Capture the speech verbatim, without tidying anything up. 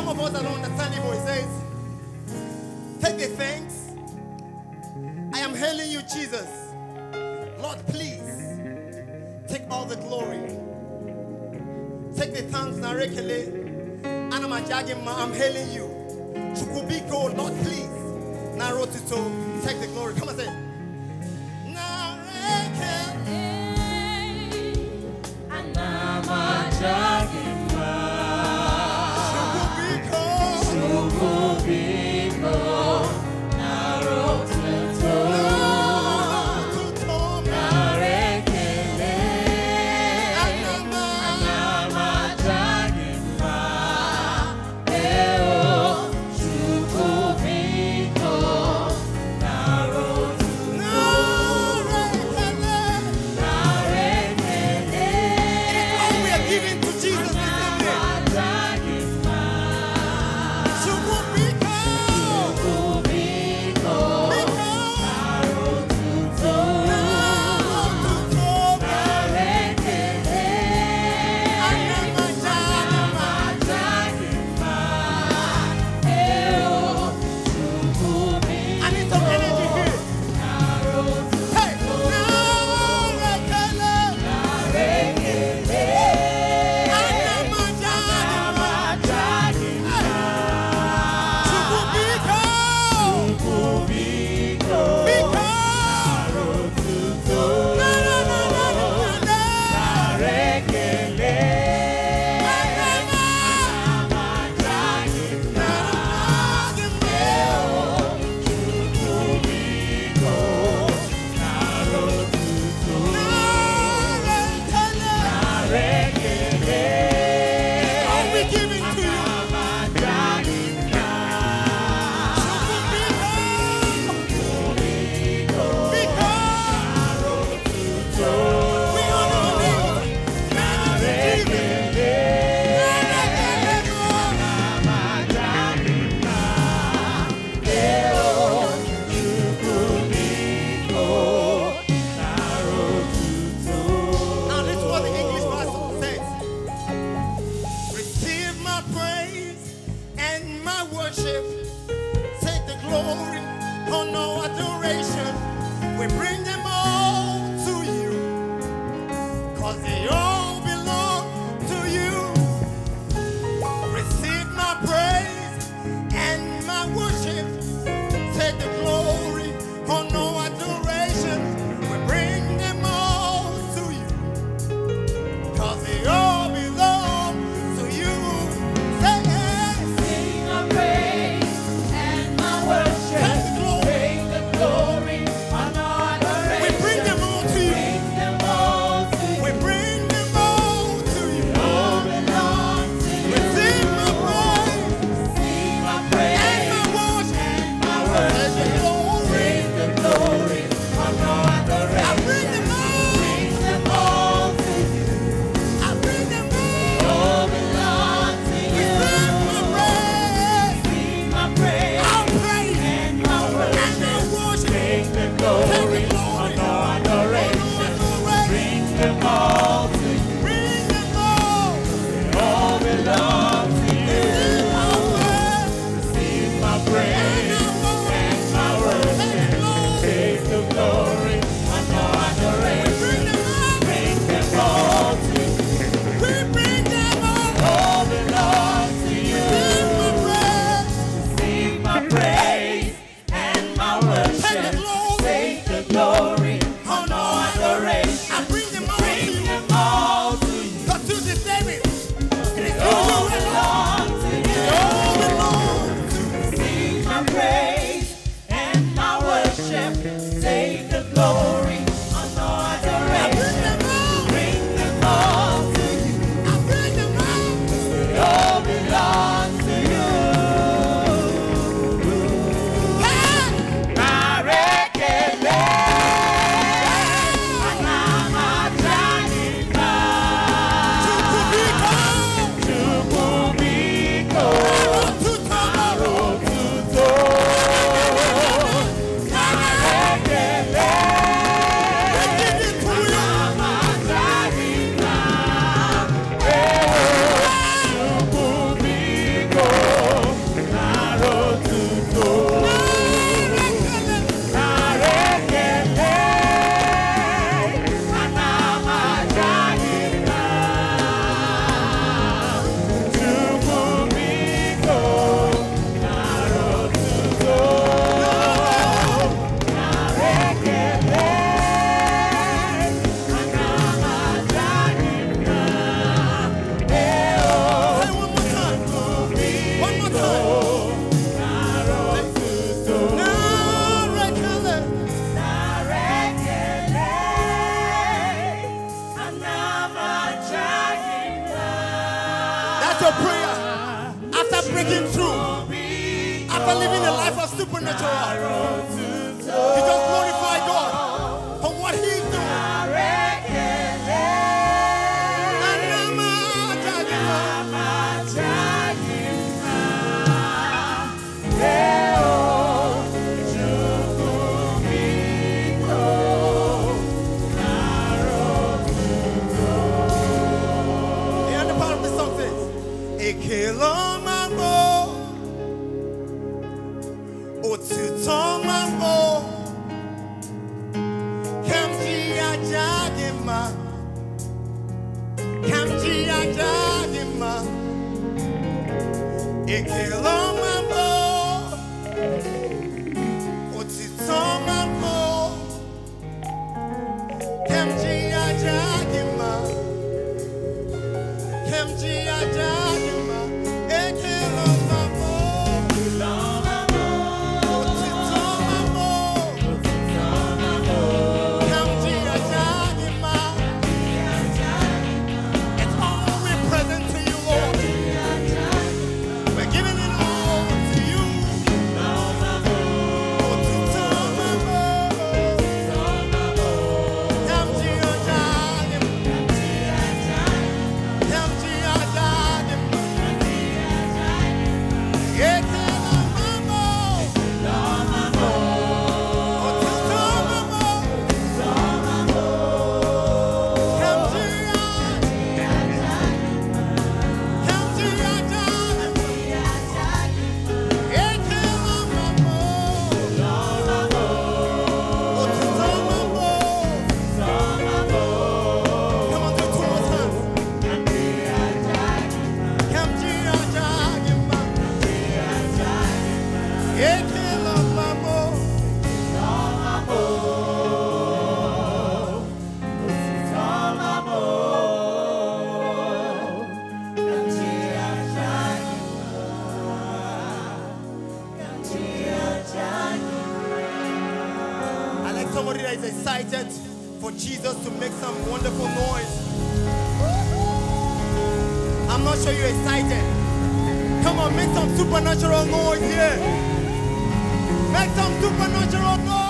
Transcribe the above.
some of us that don't understand Igbo, it says, take the thanks. I am hailing you, Jesus. Lord, please, take all the glory. Take the thanks, Narekele. I'm hailing you. Chukubiko, Lord, please. Narotito, take the glory. Come on, say. Narekele. Anamajagima. Chukubiko. Chukubiko. Narotito. Narotito. Narekele. Anamajagima. Take the glory, honor, adoration. that's your prayer. After breaking through, after living a life of supernatural, you just glorify God for what He's doing. Somebody that is excited for Jesus to make some wonderful noise. I'm not sure you're excited. Come on, make some supernatural noise here. Make some supernatural noise.